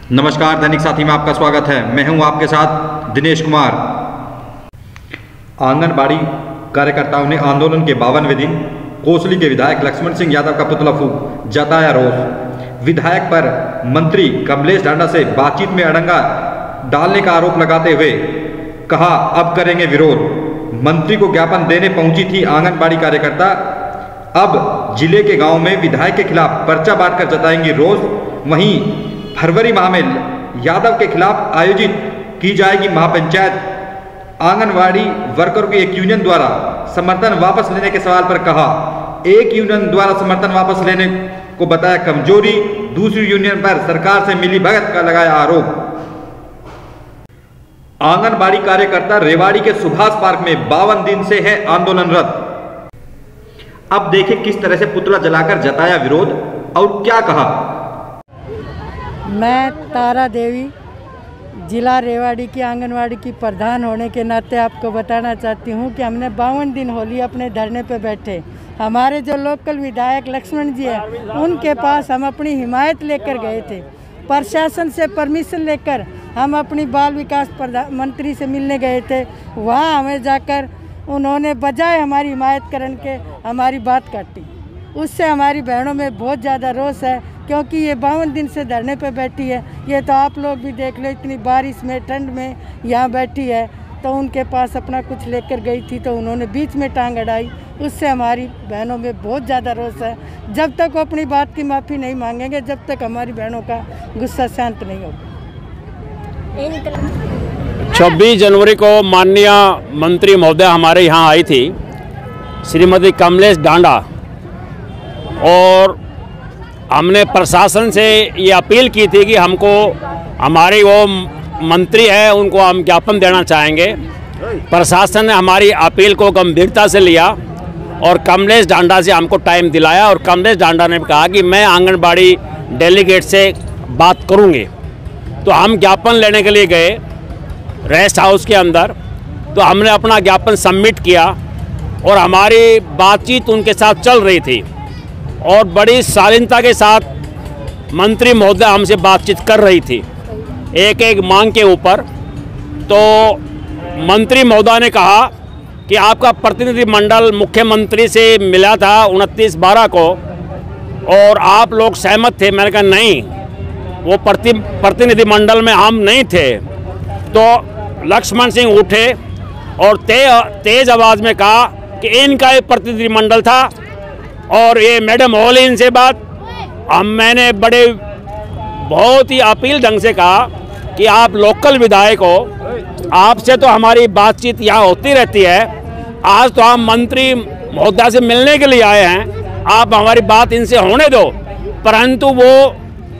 नमस्कार, दैनिक साथी में आपका स्वागत है। मैं हूं आपके साथ दिनेश कुमार। आंगनबाड़ी कार्यकर्ताओं ने आंदोलन के 52वें दिन कोसली के विधायक लक्ष्मण सिंह यादव का पुतला फूंक जताया रोष। विधायक पर मंत्री कमलेश ढांडा से बातचीत में अड़ंगा डालने का आरोप लगाते हुए कहा, अब करेंगे विरोध। मंत्री को ज्ञापन देने पहुंची थी आंगनबाड़ी कार्यकर्ता, अब जिले के गांव में विधायक के खिलाफ पर्चा बांटकर जताएंगी रोष। वहीं फरवरी माह में यादव के खिलाफ आयोजित की जाएगी महापंचायत। आंगनवाड़ी वर्करों की एक यूनियन द्वारा समर्थन वापस लेने के सवाल पर कहा, एक यूनियन द्वारा समर्थन वापस लेने को बताया कमजोरी, दूसरी यूनियन पर सरकार से मिलीभगत का लगाया आरोप। आंगनबाड़ी कार्यकर्ता रेवाड़ी के सुभाष पार्क में 52 दिन से है आंदोलनरत। अब देखें किस तरह से पुतला जलाकर जताया विरोध और क्या कहा। मैं तारा देवी जिला रेवाड़ी की आंगनवाड़ी की प्रधान होने के नाते आपको बताना चाहती हूँ कि हमने 52 दिन होली अपने धरने पे बैठे। हमारे जो लोकल विधायक लक्ष्मण जी हैं उनके पास हम अपनी हिमायत लेकर गए थे। प्रशासन से परमिशन लेकर हम अपनी बाल विकास मंत्री से मिलने गए थे। वहाँ हमें जाकर उन्होंने बजाय हमारी हिमायत करने के हमारी बात काटी। उससे हमारी बहनों में बहुत ज़्यादा रोष है, क्योंकि ये 52 दिन से धरने पे बैठी है। ये तो आप लोग भी देख लो, इतनी बारिश में ठंड में यहाँ बैठी है। तो उनके पास अपना कुछ लेकर गई थी तो उन्होंने बीच में टांग अड़ाई। उससे हमारी बहनों में बहुत ज़्यादा रोष है। जब तक वो अपनी बात की माफ़ी नहीं मांगेंगे, जब तक हमारी बहनों का गुस्सा शांत नहीं होगा। 26 जनवरी को माननीय मंत्री महोदय हमारे यहाँ आई थी, श्रीमती कमलेश ढांडा, और हमने प्रशासन से ये अपील की थी कि हमको हमारी वो मंत्री है उनको हम ज्ञापन देना चाहेंगे। प्रशासन ने हमारी अपील को गंभीरता से लिया और कमलेश ढांडा से हमको टाइम दिलाया, और कमलेश ढांडा ने कहा कि मैं आंगनबाड़ी डेलीगेट से बात करूँगी। तो हम ज्ञापन लेने के लिए गए रेस्ट हाउस के अंदर। तो हमने अपना ज्ञापन सबमिट किया और हमारी बातचीत उनके साथ चल रही थी और बड़ी शालीनता के साथ मंत्री महोदय हमसे बातचीत कर रही थी एक एक मांग के ऊपर। तो मंत्री महोदय ने कहा कि आपका प्रतिनिधिमंडल मुख्यमंत्री से मिला था 29/12 को और आप लोग सहमत थे। मैंने कहा नहीं, वो प्रतिनिधिमंडल में हम नहीं थे। तो लक्ष्मण सिंह उठे और तेज आवाज़ में कहा कि इनका ये प्रतिनिधिमंडल था और ये मैडम हो ली इनसे बात। मैंने बड़े बहुत ही अपील ढंग से कहा कि आप लोकल विधायक हो, आपसे तो हमारी बातचीत यहाँ होती रहती है। आज तो हम मंत्री महोदय से मिलने के लिए आए हैं, आप हमारी बात इनसे होने दो। परंतु वो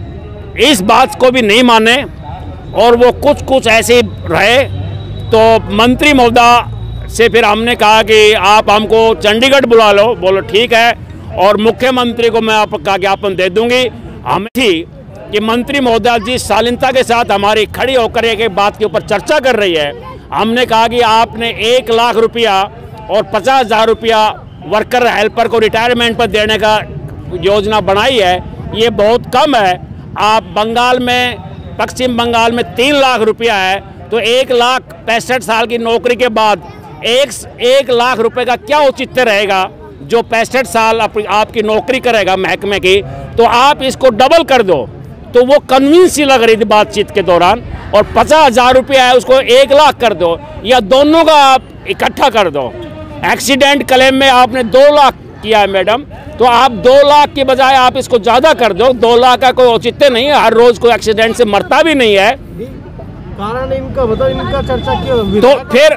इस बात को भी नहीं माने और वो कुछ ऐसे रहे। तो मंत्री महोदय से फिर हमने कहा कि आप हमको चंडीगढ़ बुला लो। बोलो ठीक है, और मुख्यमंत्री को मैं आपका ज्ञापन दे दूंगी। हम थी कि मंत्री महोदय जी शालीनता के साथ हमारी खड़ी होकर एक बात के ऊपर चर्चा कर रही है। हमने कहा कि आपने 1 लाख रुपया और 50,000 रुपया वर्कर हेल्पर को रिटायरमेंट पर देने का योजना बनाई है, ये बहुत कम है। आप बंगाल में, पश्चिम बंगाल में 3 लाख रुपया है, तो 1,65,000 साल की नौकरी के बाद 1 लाख रुपए का क्या औचित्य रहेगा जो 65 साल आपकी नौकरी करेगा महकमे की। तो आप इसको डबल कर दो। तो वो कन्विंस ही लग रही थी बातचीत के दौरान। और 50,000 रुपया है उसको 1 लाख कर दो, या दोनों का आप इकट्ठा कर दो। एक्सीडेंट क्लेम में आपने 2 लाख किया है मैडम, तो आप 2 लाख के बजाय आप इसको ज़्यादा कर दो। 2 लाख का कोई औचित्य नहीं है, हर रोज़ कोई एक्सीडेंट से मरता भी नहीं है। कारण इनका बताओ, इनका चर्चा क्यों? तो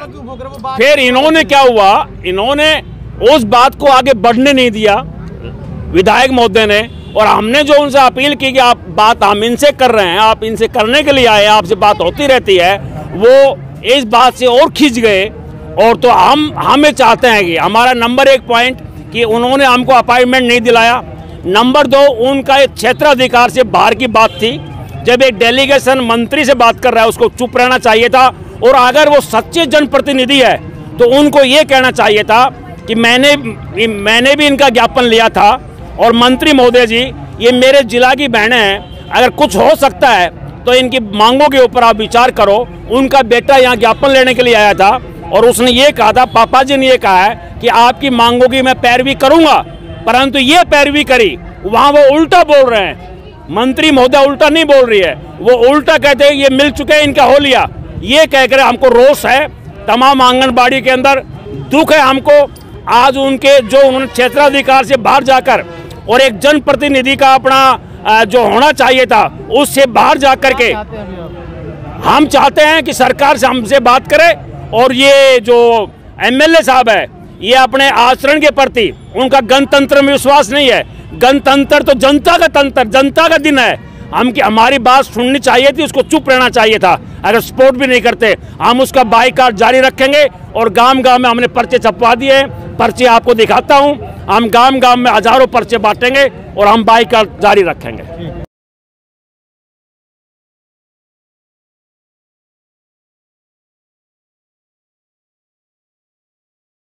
फिर इन्होंने क्या हुआ, इन्होंने उस बात को आगे बढ़ने नहीं दिया विधायक महोदय ने। और हमने जो उनसे अपील की कि आप बात हम इनसे कर रहे हैं, आप इनसे करने के लिए आए, आपसे बात होती रहती है, वो इस बात से और खींच गए। और तो हमें चाहते हैं कि हमारा नंबर 1 पॉइंट कि उन्होंने हमको अपॉइंटमेंट नहीं दिलाया। नंबर 2, उनका एक क्षेत्राधिकार से बाहर की बात थी। जब एक डेलीगेशन मंत्री से बात कर रहा है उसको चुप रहना चाहिए था। और अगर वो सच्चे जनप्रतिनिधि है तो उनको ये कहना चाहिए था कि मैंने भी इनका ज्ञापन लिया था और मंत्री महोदय जी ये मेरे जिला की बहनें हैं, अगर कुछ हो सकता है तो इनकी मांगों के ऊपर आप विचार करो। उनका बेटा यहाँ ज्ञापन लेने के लिए आया था और उसने ये कहा था, पापा जी ने ये कहा है कि आपकी मांगों की मैं पैरवी करूंगा, परंतु ये पैरवी करी, वहाँ वो उल्टा बोल रहे हैं। मंत्री महोदय उल्टा नहीं बोल रही है, वो उल्टा कहते हैं ये मिल चुके हैं, इनका हो लिया, ये कहकर हमको रोष है। तमाम आंगनबाड़ी के अंदर दुख है हमको। आज उनके जो उन्होंने क्षेत्राधिकार से बाहर जाकर और एक जनप्रतिनिधि का अपना जो होना चाहिए था उससे बाहर जाकर के हम चाहते हैं कि सरकार से हमसे बात करे और ये जो एमएलए साहब है ये अपने आचरण के प्रति उनका गणतंत्र में विश्वास नहीं है। गणतंत्र तो जनता का तंत्र, जनता का दिन है। हमारी बात सुननी चाहिए थी, उसको चुप रहना चाहिए था। अगर सपोर्ट भी नहीं करते हम उसका बाइकाट जारी रखेंगे और गांव गांव में हमने पर्चे छपवा दिए हैं। पर्चे आपको दिखाता हूं, हम गांव गांव में हजारों पर्चे बांटेंगे और हम बाइकाट जारी रखेंगे।